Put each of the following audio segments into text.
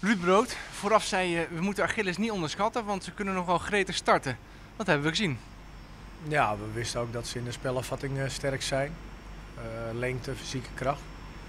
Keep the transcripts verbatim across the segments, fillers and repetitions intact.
Ruud Brood, vooraf zei je, we moeten Achilles niet onderschatten, want ze kunnen nogal gretig starten. Dat hebben we gezien. Ja, we wisten ook dat ze in de spelafvatting uh, sterk zijn. Uh, lengte, fysieke kracht.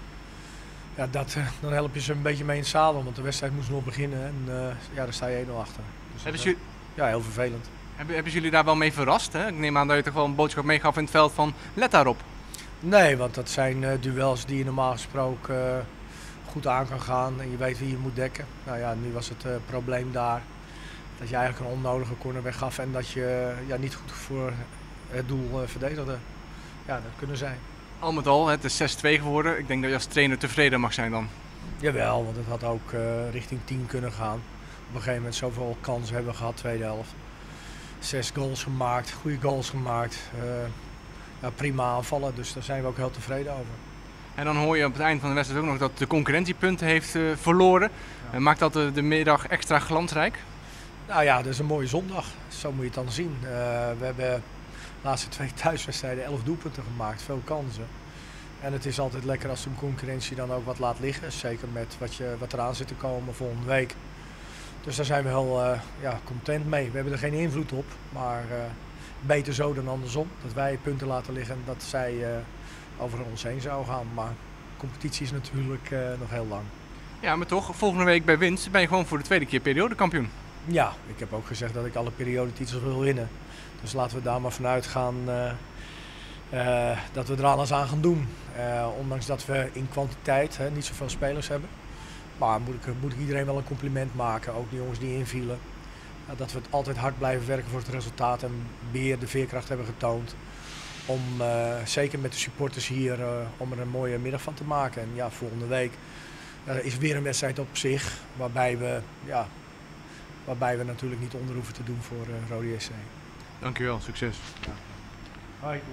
Ja, dat, uh, dan help je ze een beetje mee in het zadel, want de wedstrijd moest nog beginnen en uh, ja, daar sta je één nul achter. Dus hebben, dat, ze, ja, heel vervelend. Hebben, hebben jullie daar wel mee verrast? Hè? Ik neem aan dat je toch wel een boodschap meegaf in het veld van let daarop. Nee, want dat zijn uh, duels die je normaal gesproken uh, goed aan kan gaan en je weet wie je moet dekken. Nou ja, nu was het uh, probleem daar dat je eigenlijk een onnodige corner weggaf en dat je uh, ja, niet goed voor het doel uh, verdedigde. Ja, dat kunnen zijn. Al met al, het is zes twee geworden. Ik denk dat je als trainer tevreden mag zijn dan. Jawel, want het had ook uh, richting tien kunnen gaan. Op een gegeven moment zoveel kansen hebben we gehad, tweede helft. Zes goals gemaakt, goede goals gemaakt. Uh, ja, prima aanvallen, dus daar zijn we ook heel tevreden over. En dan hoor je op het eind van de wedstrijd ook nog dat de concurrentie punten heeft uh, verloren. Ja. Maakt dat de, de middag extra glansrijk? Nou ja, dat is een mooie zondag. Zo moet je het dan zien. Uh, we hebben de laatste twee thuiswedstrijden elf doelpunten gemaakt, veel kansen. En het is altijd lekker als de concurrentie dan ook wat laat liggen. Zeker met wat, je, wat eraan zit te komen volgende week. Dus daar zijn we heel uh, ja, content mee. We hebben er geen invloed op, maar uh, beter zo dan andersom. Dat wij punten laten liggen en dat zij uh, over ons heen zou gaan. Maar de competitie is natuurlijk uh, nog heel lang. Ja, maar toch, volgende week bij winst ben je gewoon voor de tweede keer periodekampioen. Ja, ik heb ook gezegd dat ik alle periodetitels wil winnen. Dus laten we daar maar vanuit gaan uh, uh, dat we er alles aan gaan doen. Uh, ondanks dat we in kwantiteit hè, niet zoveel spelers hebben. Maar moet ik, moet ik iedereen wel een compliment maken, ook de jongens die invielen. Uh, dat we het altijd hard blijven werken voor het resultaat en weer de veerkracht hebben getoond. Om uh, zeker met de supporters hier, uh, om er een mooie middag van te maken. En ja, volgende week uh, is weer een wedstrijd op zich, waarbij we, ja, waarbij we natuurlijk niet onder hoeven te doen voor uh, Rode S C. Dankjewel, succes. Ja. Hoi.